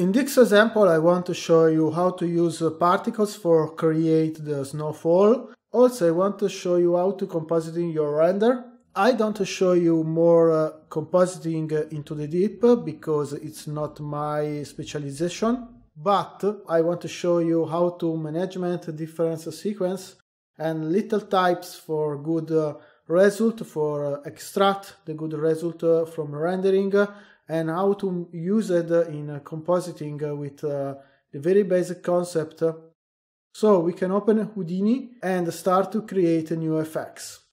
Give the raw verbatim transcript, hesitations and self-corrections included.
In this example, I want to show you how to use particles for create the snowfall. Also, I want to show you how to compositing your render. I don't show you more uh, compositing into the deep because it's not my specialization, but I want to show you how to management different sequence and little types for good uh, result, for uh, extract the good result uh, from rendering, uh, and how to use it in uh, compositing uh, with uh, the very basic concept. So we can open Houdini and start to create a new effects.